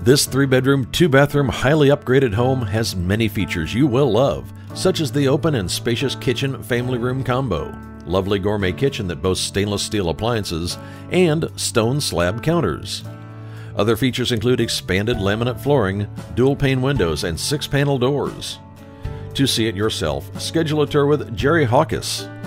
This 3-bedroom, 2-bathroom, highly upgraded home has many features you will love, such as the open and spacious kitchen family room combo, lovely gourmet kitchen that boasts stainless steel appliances, and stone slab counters. Other features include expanded laminate flooring, dual-pane windows, and 6-panel doors. To see it yourself, schedule a tour with Jerry Jacques.